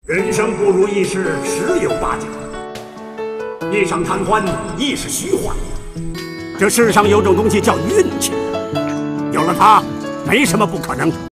人生不如意事十有八九，一场贪欢亦是虚幻。这世上有种东西叫运气，有了它，没什么不可能。